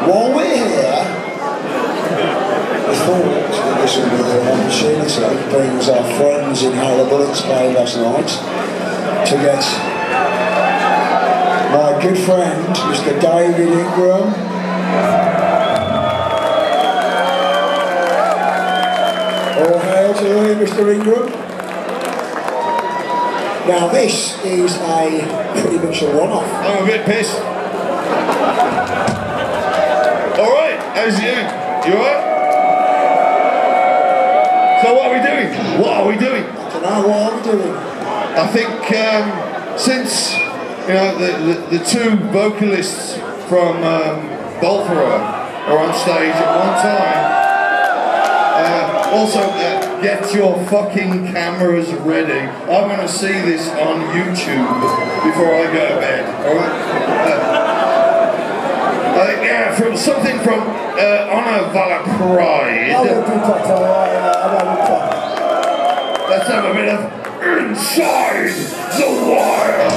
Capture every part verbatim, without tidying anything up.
While we're here, we thought that this would be an opportunity, being as our friends in Halliburton's played last night, to get my good friend, Mister David Ingram, all hail to you, Mister Ingram. Now this is a pretty much a one-off. I'm a bit pissed. Alright, how's you? You alright? So what are we doing? What are we doing? I don't know, what are we doing? I think um, since you know the, the, the two vocalists from um, Balfour are on stage at one time, uh, also uh, get your fucking cameras ready. I'm going to see this on YouTube before I go to bed, alright? Uh, Uh, yeah, from something from uh, Honor Valor Pride. Let's have a bit of Inside the Wild.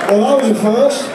Well, that was a first.